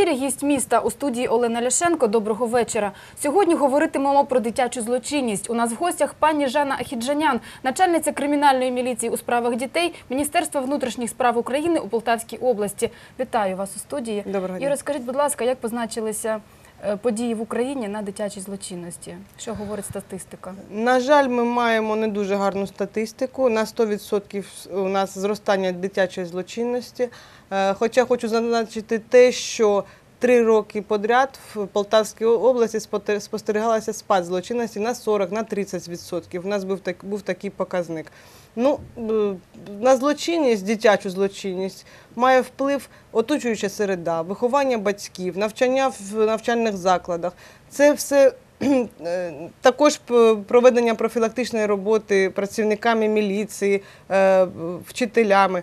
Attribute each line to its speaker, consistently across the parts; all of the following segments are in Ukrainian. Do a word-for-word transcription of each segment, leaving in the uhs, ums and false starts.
Speaker 1: ефірі гість міста, у студії Олена Ляшенко. Доброго вечора. Сьогодні говоритимемо про дитячу злочинність. У нас в гостях пані Жанна Ахіджанян, начальниця кримінальної міліції у справах дітей Міністерства внутрішніх справ України у Полтавській області. Вітаю вас у студії.
Speaker 2: Доброго дня.
Speaker 1: І розкажіть, будь ласка, як позначилися події в Україні на дитячій злочинності? Що говорить статистика?
Speaker 2: На жаль, ми маємо не дуже гарну статистику. На сто відсотків у нас зростання дитячої злочинності. Хоча хочу зазначити те, що три роки підряд в Полтавській області спостерігалася спад злочинності на сорок - на тридцять відсотків. У нас був, так, був такий показник. Ну, на злочинність, дитячу злочинність має вплив оточуюча середа, виховання батьків, навчання в навчальних закладах. Це все також проведення профілактичної роботи працівниками міліції, вчителями,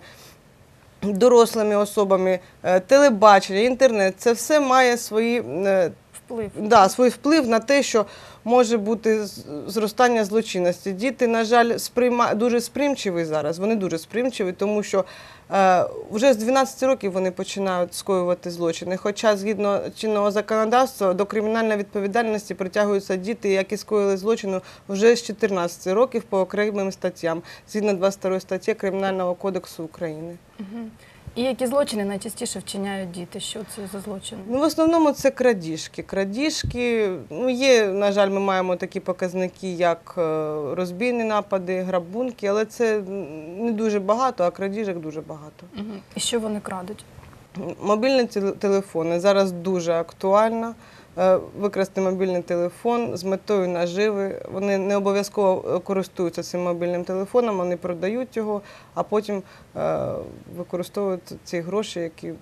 Speaker 2: дорослими особами, телебачення, інтернет. Це все має свої
Speaker 1: Вплив.
Speaker 2: Да, свій вплив на те, що може бути зростання злочинності. Діти, на жаль, сприйма... дуже сприймчиві зараз, вони дуже сприймчиві, тому що е, вже з дванадцяти років вони починають скоювати злочини. Хоча, згідно чинного законодавства, до кримінальної відповідальності притягуються діти, які скоїли злочину вже з чотирнадцяти років по окремим статтям, згідно двадцять другої статті Кримінального кодексу України.
Speaker 1: Угу. І які злочини найчастіше вчиняють діти? Що це за злочини?
Speaker 2: Ну, в основному це крадіжки. Крадіжки, ну, є, на жаль, ми маємо такі показники, як розбійні напади, грабунки, але це не дуже багато, а крадіжок дуже багато.
Speaker 1: Угу. І що вони крадуть?
Speaker 2: Мобільні телефони зараз дуже актуально. Викрасти мобільний телефон з метою наживи. Вони не обов'язково користуються цим мобільним телефоном, вони продають його, а потім використовують ці гроші, які,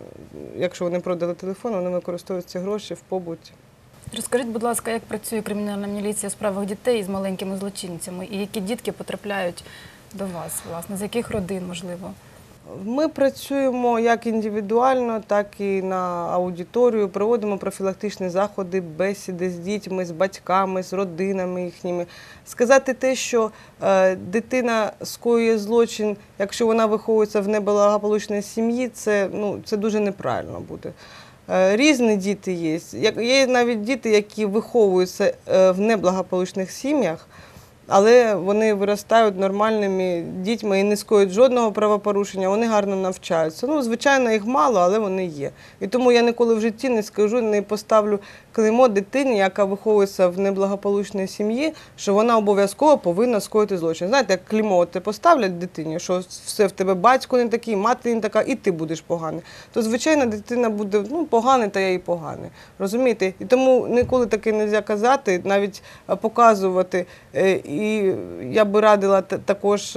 Speaker 2: якщо вони продали телефон, вони використовують ці гроші в побуті.
Speaker 1: Розкажіть, будь ласка, як працює кримінальна міліція у справах дітей з маленькими злочинцями? І які дітки потрапляють до вас, власне, з яких родин, можливо?
Speaker 2: Ми працюємо як індивідуально, так і на аудиторію, проводимо профілактичні заходи, бесіди з дітьми, з батьками, з родинами їхніми. Сказати те, що е, дитина скоює злочин, якщо вона виховується в неблагополучній сім'ї, це, ну, це дуже неправильно буде. Е, різні діти є. Є навіть діти, які виховуються е, в неблагополучних сім'ях, але вони виростають нормальними дітьми і не скоюють жодного правопорушення, вони гарно навчаються. Ну, звичайно, їх мало, але вони є. І тому я ніколи в житті не скажу, не поставлю клеймо дитині, яка виховується в неблагополучній сім'ї, що вона обов'язково повинна скоїти злочин. Знаєте, як клеймо ти поставлять дитині, що все в тебе батько не такий, мати не така, і ти будеш поганий. То, звичайно, дитина буде, ну, поганий, та я і поганий. Розумієте? І тому ніколи таке не можна казати, навіть показувати. І я би радила також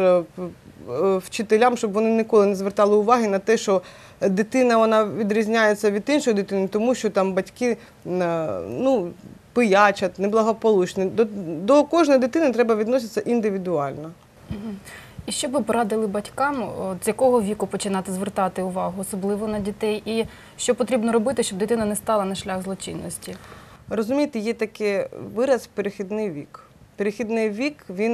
Speaker 2: вчителям, щоб вони ніколи не звертали уваги на те, що дитина, вона відрізняється від іншої дитини, тому що там батьки, ну, пиячать, неблагополучні. До, до кожної дитини треба відноситися індивідуально.
Speaker 1: І що ви порадили батькам, з якого віку починати звертати увагу, особливо на дітей, і що потрібно робити, щоб дитина не стала на шлях злочинності?
Speaker 2: Розумієте, є такий вираз «перехідний вік». Перехідний вік, він,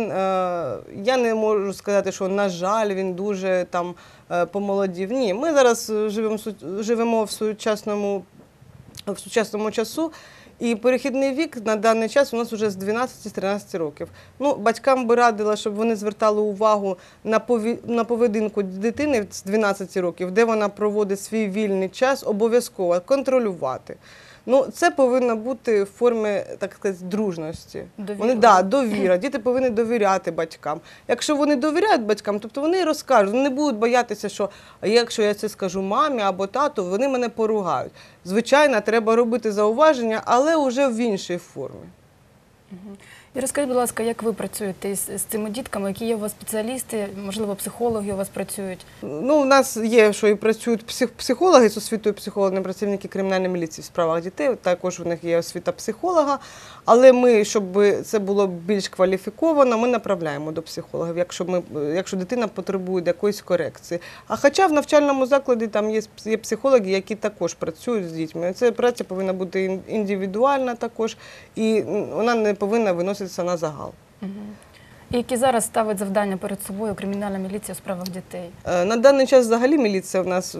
Speaker 2: я не можу сказати, що, на жаль, він дуже там помолодів. Ні, ми зараз живемо, живемо в сучасному, в сучасному часу, і перехідний вік на даний час у нас вже з дванадцяти - тринадцяти років. Ну, батькам би радила, щоб вони звертали увагу на, пові... на поведінку дитини з дванадцяти років, де вона проводить свій вільний час, обов'язково контролювати. Ну, це повинно бути в формі, так сказати, дружності.
Speaker 1: Довіра.
Speaker 2: Вони, да, довіра. Діти повинні довіряти батькам. Якщо вони довіряють батькам, тобто вони і розкажуть, вони не будуть боятися, що якщо я це скажу мамі або тату, вони мене поругають. Звичайно, треба робити зауваження, але вже в іншій формі.
Speaker 1: Угу. І розкажіть, будь ласка, як ви працюєте з, з цими дітками? Які є у вас спеціалісти, можливо, психологи у вас працюють?
Speaker 2: Ну, у нас є, що і працюють псих, психологи з освітою психолога, працівники кримінальної міліції в справах дітей, також у них є освіта психолога, але ми, щоб це було більш кваліфіковано, ми направляємо до психологів, якщо, ми, якщо дитина потребує якоїсь корекції. А хоча в навчальному закладі там є, є психологи, які також працюють з дітьми. Ця праця повинна бути індивідуальна також, і вона не повинна виноситися на загал.
Speaker 1: Угу. І які зараз ставить завдання перед собою кримінальна міліція у справах дітей?
Speaker 2: Е, На даний час взагалі міліція у нас е,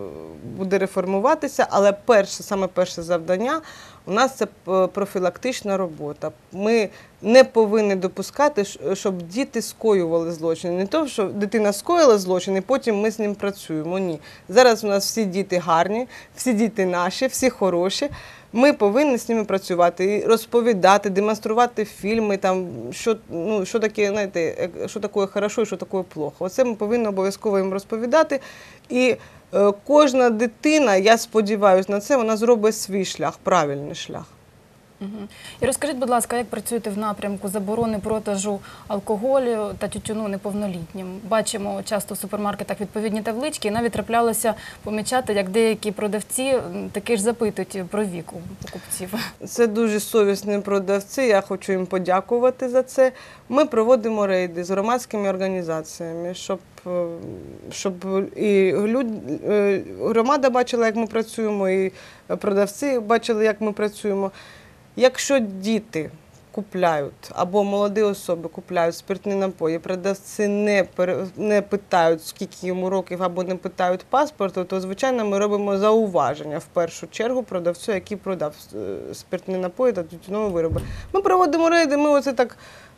Speaker 2: буде реформуватися, але перше, саме перше завдання у нас це п- профілактична робота. Ми не повинні допускати, щ- щоб діти скоювали злочини. Не то, що дитина скоїла злочин, і потім ми з ним працюємо. Ні. Зараз у нас всі діти гарні, всі діти наші, всі хороші. Ми повинні з ними працювати і розповідати, демонструвати фільми, там, що, ну, що таке, знаєте, е, що таке хорошо і що таке плохо. Оце ми повинні обов'язково їм розповідати. І е, кожна дитина, я сподіваюся на це, вона зробить свій шлях, правильний шлях.
Speaker 1: Мгм. І розкажіть, будь ласка, як працюєте в напрямку заборони продажу алкоголю та тютюну неповнолітнім? Бачимо часто в супермаркетах відповідні таблички, і навіть траплялося помічати, як деякі продавці м, таки ж запитують про вік у покупців.
Speaker 2: Це дуже совісні продавці, я хочу їм подякувати за це. Ми проводимо рейди з громадськими організаціями, щоб, е, щоб і люд, е, громада бачила, як ми працюємо, і продавці бачили, як ми працюємо. Якщо діти купляють або молоді особи купляють спиртні напої, продавці не, пере- не питають, скільки йому років, або не питають паспорту, то, звичайно, ми робимо зауваження в першу чергу продавцю, який продав е, спиртні напої та тютюнові вироби. Ми проводимо рейди, ми оце так...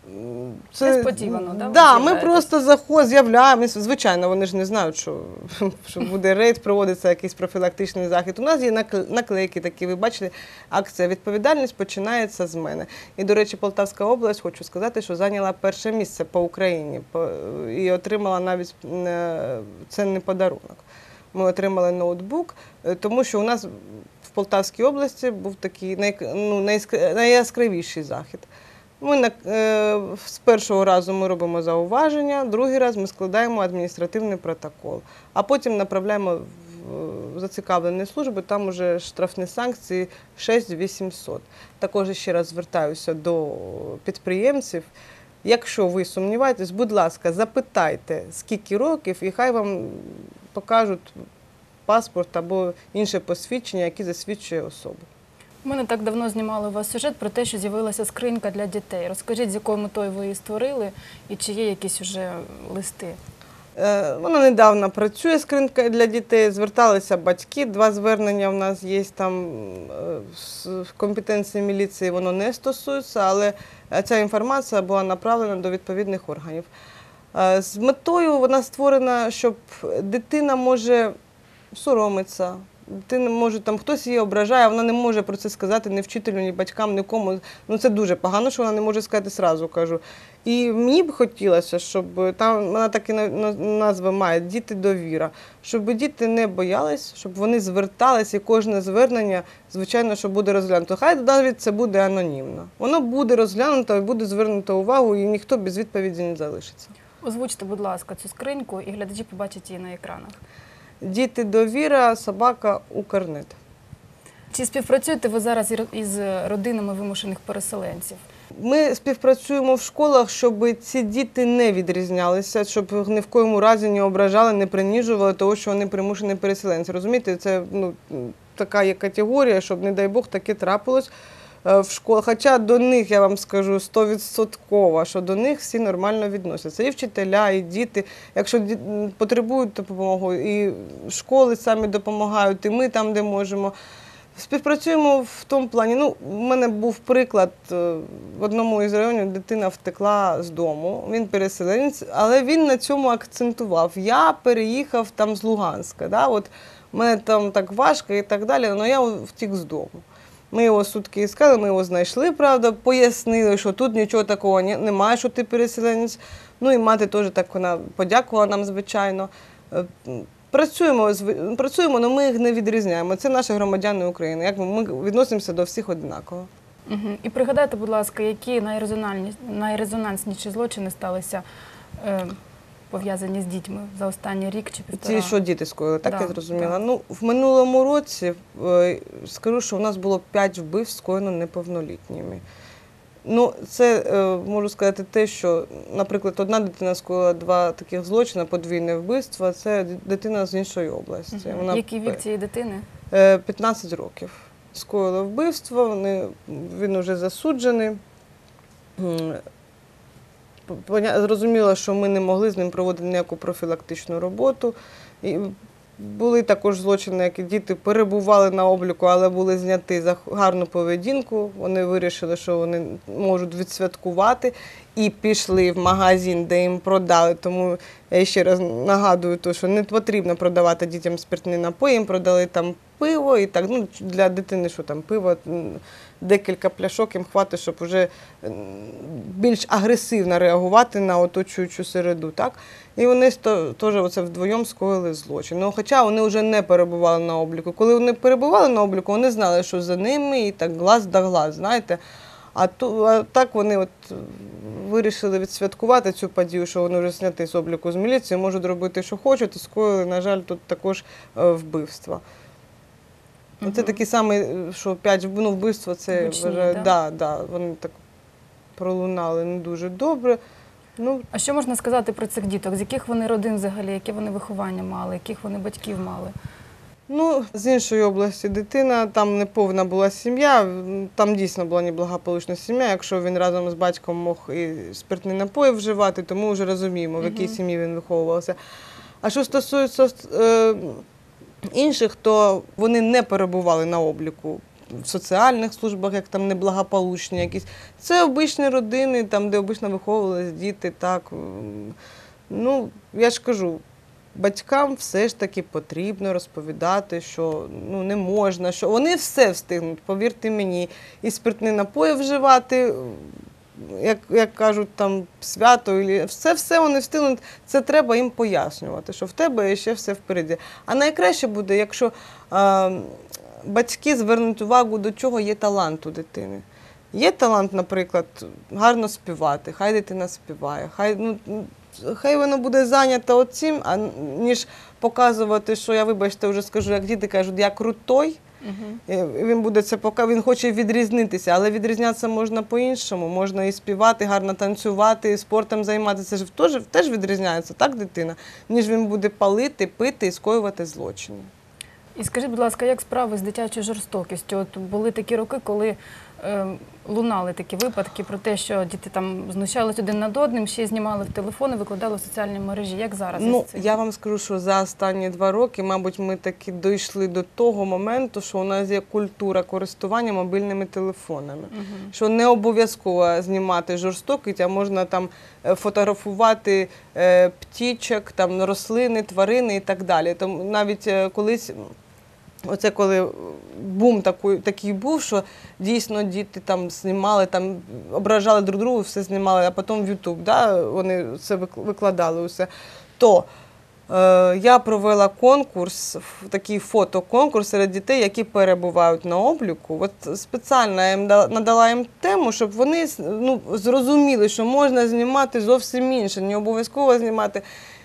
Speaker 2: м,
Speaker 1: Несподівано, да, ви
Speaker 2: Да, ми
Speaker 1: з'являєтесь?
Speaker 2: просто заходимо, з'являємося. Звичайно, вони ж не знають, що, що буде рейд, проводиться якийсь профілактичний захід. У нас є накл- наклейки такі, ви бачите, акція «Відповідальність починається з мене». І, до речі, Полтавська область, хочу сказати, що зайняла перше місце по Україні по- і отримала навіть е, цінний подарунок. Ми отримали ноутбук, е, тому що у нас в Полтавській області був такий най, ну, найяскра- найяскравіший захід. Ми на, е, з першого разу ми робимо зауваження, другий раз ми складаємо адміністративний протокол, а потім направляємо в зацікавлені служби, там вже штрафні санкції шість тисяч вісімсот. Також ще раз звертаюся до підприємців. Якщо ви сумніваєтесь, будь ласка, запитайте, скільки років, і хай вам покажуть паспорт або інше посвідчення, яке засвідчує особу.
Speaker 1: Ми не так давно знімали у вас сюжет про те, що з'явилася скринька для дітей. Розкажіть, з якою метою ви її створили і чи є якісь уже листи?
Speaker 2: Е, Вона недавно працює, скринька для дітей, зверталися батьки, два звернення в нас є, там е, з- в компетенції міліції воно не стосується, але ця інформація була направлена до відповідних органів. Е, З метою вона створена, щоб дитина може соромитися, дитина може, там хтось її ображає, вона не може про це сказати ні вчителю, ні батькам, нікому. Ну це дуже погано, що вона не може сказати зразу, кажу. І мені б хотілося, щоб там, вона такі на- на- назви має «Діти довіра», щоб діти не боялись, щоб вони звертались, і кожне звернення, звичайно, що буде розглянуто. Хай навіть це буде анонімно. Воно буде розглянуто і буде звернуто увагу, і ніхто без відповіді не залишиться.
Speaker 1: Озвучте, будь ласка, цю скриньку, і глядачі побачать її на екранах.
Speaker 2: «Діти довіра», собака Укрнет.
Speaker 1: Чи співпрацюєте ви зараз із родинами вимушених переселенців?
Speaker 2: Ми співпрацюємо в школах, щоб ці діти не відрізнялися, щоб їх ні в коєму разі не ображали, не принижували того, що вони примушені переселенці. Розумієте, це ну, така є категорія, щоб, не дай Бог, таке трапилось е, в школах. Хоча до них, я вам скажу, стовідсотково, що до них всі нормально відносяться. І вчителя, і діти. Якщо ді- потребують допомогу, і школи самі допомагають, і ми там, де можемо. Співпрацюємо в тому плані. Ну, в мене був приклад е, в одному із районів, дитина втекла з дому, він переселенець, але він на цьому акцентував. Я переїхав там з Луганська, да? От мене там так важко і так далі, але я втік з дому. Ми його сутки іскали, ми його знайшли, правда, пояснили, що тут нічого такого немає, що ти переселенець. Ну і мати теж так вона подякувала нам, звичайно. Е, Працюємо, зв- працюємо, але ми їх не відрізняємо. Це наші громадяни України. Як ми, ми відносимося до всіх однаково.
Speaker 1: Угу. І пригадайте, будь ласка, які найрезональні- найрезонансніші злочини сталися е, пов'язані з дітьми за останній рік чи півтора?
Speaker 2: Ці, що діти скоїли, так
Speaker 1: Да,
Speaker 2: я зрозуміла.
Speaker 1: да.
Speaker 2: Ну, в минулому році, е, скажу, що в нас було п'ять вбивств скоєно неповнолітніми. Ну, це, е, можу сказати, те, що, наприклад, одна дитина скоїла два таких злочини, подвійне вбивство, це дитина з іншої області.
Speaker 1: Мгм.
Speaker 2: Вона
Speaker 1: Який вік цієї дитини?
Speaker 2: Е, п'ятнадцять років. Скоїли вбивство, вони, він вже засуджений. М, поня- зрозуміло, що ми не могли з ним проводити ніяку профілактичну роботу. І були також злочини, які діти перебували на обліку, але були зняті за гарну поведінку. Вони вирішили, що вони можуть відсвяткувати і пішли в магазин, де їм продали. Тому я ще раз нагадую, то, що не потрібно продавати дітям спиртні напої, їм продали там пиво і так, ну, для дитини, що там пиво, декілька пляшок їм хватить, щоб вже більш агресивно реагувати на оточуючу середу, так? І вони теж оце вдвоєм скоїли злочин. Ну, хоча вони вже не перебували на обліку. Коли вони перебували на обліку, вони знали, що за ними і так глаз да глаз, знаєте. А, ту, а так вони от вирішили відсвяткувати цю подію, що вони вже зняті з обліку з міліції, можуть робити, що хочуть, і скоїли, на жаль, тут також е, вбивства. Угу. Це такі самі, що п'ять ну, вбивства, це
Speaker 1: Гучні,
Speaker 2: вважаю,
Speaker 1: да?
Speaker 2: Да, да, вони так пролунали не дуже добре. Ну,
Speaker 1: А що можна сказати про цих діток? З яких вони родин взагалі, яке вони виховання мали, яких вони батьків мали?
Speaker 2: Ну, з іншої області дитина, там неповна була сім'я, там дійсно була неблагополучна сім'я, якщо він разом з батьком мог і спиртні напої вживати, то ми вже розуміємо, в якій сім'ї він виховувався. А що стосується е, інших, то вони не перебували на обліку в соціальних службах, як там неблагополучні якісь. Це обичні родини, там, де обично виховувалися діти, так. Ну, я ж кажу, батькам все ж таки потрібно розповідати, що ну, не можна, що вони все встигнуть, повірте мені, і спиртні напої вживати, як, як кажуть, там свято, все-все вони встигнуть, це треба їм пояснювати, що в тебе ще все впереді. А найкраще буде, якщо а, батьки звернуть увагу, до чого є талант у дитини. Є талант, наприклад, гарно співати, хай дитина співає, хай, ну, хай воно буде зайнято цим, а ніж показувати, що я, вибачте, вже скажу, як діти кажуть, я крутой, угу. Він буде це показувати, він хоче відрізнитися, але відрізнятися можна по-іншому, можна і співати, гарно танцювати, і спортом займатися, це ж теж, теж відрізняється, так, дитина, ніж він буде палити, пити і скоювати злочини.
Speaker 1: І скажіть, будь ласка, як справи з дитячою жорстокістю? От були такі роки, коли е, лунали такі випадки про те, що діти там знущались один над одним, ще й знімали в телефони, викладали в соціальні мережі. Як зараз?
Speaker 2: Ну, я вам скажу, що за останні два роки, мабуть, ми таки дійшли до того моменту, що у нас є культура користування мобільними телефонами. Угу. Що не обов'язково знімати жорстокість, а можна там фотографувати е, птічок, там, рослини, тварини і так далі. Тому навіть е, колись... Оце коли бум такий, такий був, що дійсно діти там знімали, там ображали друг другу, все знімали, а потім в Ютуб, да, вони це викладали усе. То е, я провела конкурс, такий фотоконкурс серед дітей, які перебувають на обліку. От спеціально я їм надала їм тему, щоб вони ну, зрозуміли, що можна знімати зовсім інше, не обов'язково знімати.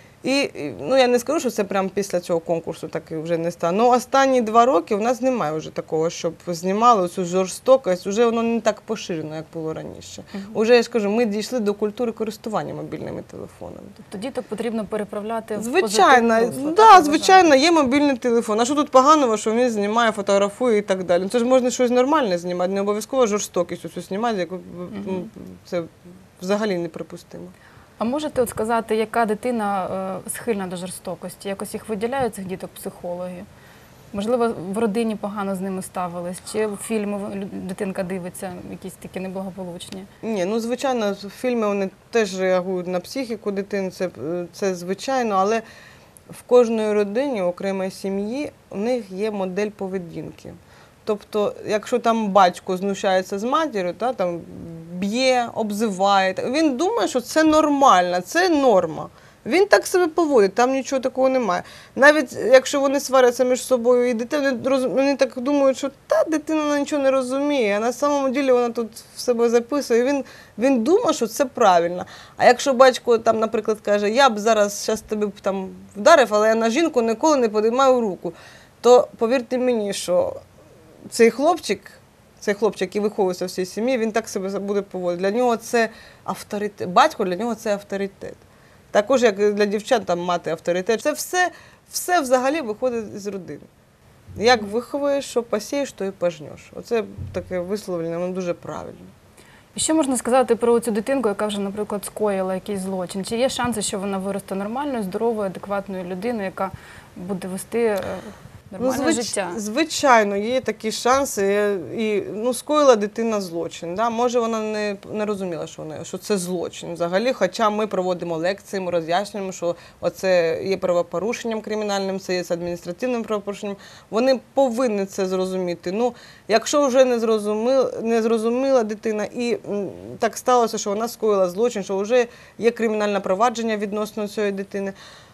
Speaker 2: І, ну, я не скажу, що це прямо після цього конкурсу так і вже не стало. Ну, останні два роки у нас немає вже такого, щоб знімали цю жорстокість, вже воно не так поширено, як було раніше. Uh-huh. Уже, я ж кажу, ми дійшли до культури користування мобільними телефонами.
Speaker 1: Тобто діток потрібно переправляти в
Speaker 2: звичайно,
Speaker 1: позитивне русло?
Speaker 2: Да, звичайно, є мобільний телефон. А що тут поганого, що він знімає, фотографує і так далі? Це ж можна щось нормальне знімати, не обов'язково жорстокість оцю знімати, яку uh-huh. це взагалі неприпустимо.
Speaker 1: А можете от сказати, яка дитина е, схильна до жорстокості? Якось їх виділяють, цих діток, психологи? Можливо, в родині погано з ними ставились? Чи фільми дитинка дивиться, якісь такі неблагополучні?
Speaker 2: Ні, ну, звичайно, фільми вони теж реагують на психіку дитини, це, це звичайно, але в кожної родині, окремої сім'ї, у них є модель поведінки. Тобто, якщо там батько знущається з матір'ю, та, там, б'є, обзиває, він думає, що це нормально, це норма. Він так себе поводить, там нічого такого немає. Навіть якщо вони сваряться між собою і дитина, вони так думають, що та дитина нічого не розуміє, а на самому ділі вона тут в себе записує. Він, він думає, що це правильно. А якщо батько, там, наприклад, каже, я б зараз щас тебе там вдарив, але я на жінку ніколи не підіймаю руку, то повірте мені, що цей хлопчик, цей хлопчик, який виховується в цій сім'ї, він так себе буде поводити. Для нього це авторитет. Батько для нього це авторитет. Також, як для дівчат, там мати авторитет. Це все, все взагалі виходить з родини. Як виховуєш, що посієш, то і пожнеш. Оце таке висловлення, воно дуже правильне.
Speaker 1: І що можна сказати про цю дитинку, яка вже, наприклад, скоїла якийсь злочин? Чи є шанси, що вона виросте нормальною, здоровою, адекватною людиною, яка буде вести е, нормальне
Speaker 2: Ну, звич-
Speaker 1: життя?
Speaker 2: Звичайно, є такі шанси. І, ну, скоїла дитина злочин. Да? Може, вона не, не розуміла, що, вона, що це злочин взагалі. Хоча ми проводимо лекції, ми роз'яснюємо, що це є правопорушенням кримінальним, це є адміністративним правопорушенням. Вони повинні це зрозуміти. Ну, якщо вже не зрозуміла, не зрозуміла дитина і м, так сталося, що вона скоїла злочин, що вже є кримінальне провадження відносно цієї дитини,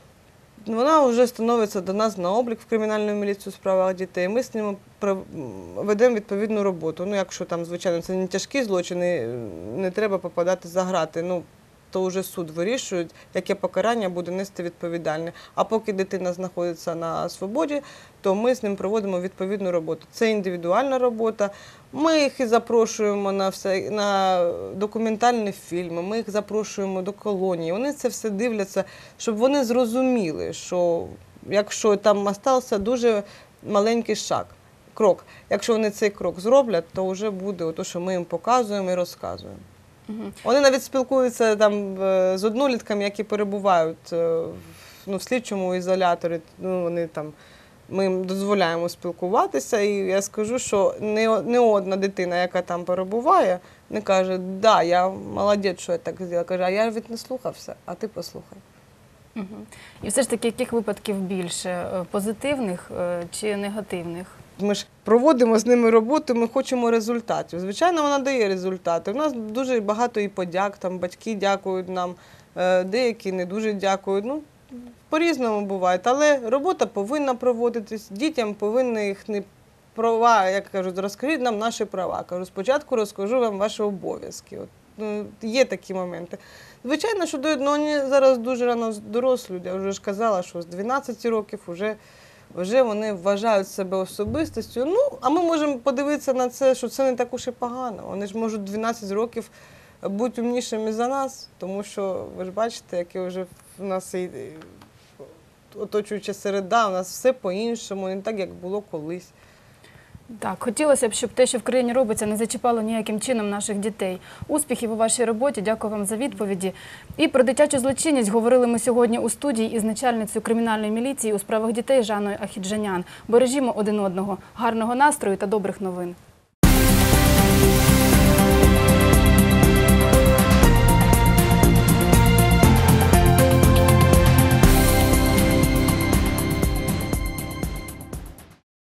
Speaker 2: вона вже становиться до нас на облік в кримінальну міліцію у справах дітей. Ми з ними про- ведемо відповідну роботу. Ну, якщо там, звичайно, це не тяжкі злочини, не треба попадати за грати. Ну, то вже суд вирішує, яке покарання буде нести відповідальне. А поки дитина знаходиться на свободі, то ми з ним проводимо відповідну роботу. Це індивідуальна робота. Ми їх і запрошуємо на, все, на документальні фільми, ми їх запрошуємо до колонії. Вони це все дивляться, щоб вони зрозуміли, що якщо там залишився дуже маленький шаг, крок. Якщо вони цей крок зроблять, то вже буде те, що ми їм показуємо і розказуємо.
Speaker 1: Мгм.
Speaker 2: Вони навіть спілкуються там е, з однолітками, які перебувають е, в- ну, в слідчому ізоляторі. Ну, вони там, ми їм дозволяємо спілкуватися, і я скажу, що не, о- не одна дитина, яка там перебуває, не каже, да, я молодець, що я так зробила. Каже, а я від не слухався, а ти послухай.
Speaker 1: Мгм. І все ж таки, яких випадків більше? Е, Позитивних е, чи негативних?
Speaker 2: Ми ж проводимо з ними роботу, ми хочемо результатів. Звичайно, вона дає результати. У нас дуже багато і подяк, там батьки дякують нам, е, деякі не дуже дякують. Ну, по-різному буває. Але робота повинна проводитись, дітям повинні їхні права, як кажуть, розкажіть нам наші права. Кажу, спочатку розкажу вам ваші обов'язки. От, ну, є такі моменти. Звичайно, що до- ну, вони зараз дуже рано дорослі, я вже ж казала, що з дванадцяти років вже вже вони вважають себе особистістю. Ну, а ми можемо подивитися на це, що це не так уж і погано. Вони ж можуть дванадцять років бути умнішими за нас, тому що ви ж бачите, яке вже в нас і і оточуюча середа, у нас все по-іншому, не так, як було колись.
Speaker 1: Так, хотілося б, щоб те, що в країні робиться, не зачіпало ніяким чином наших дітей. Успіхів у вашій роботі, дякую вам за відповіді. І про дитячу злочинність говорили ми сьогодні у студії із начальницею кримінальної міліції у справах дітей Жанною Ахіджанян. Бережімо один одного, гарного настрою та добрих новин.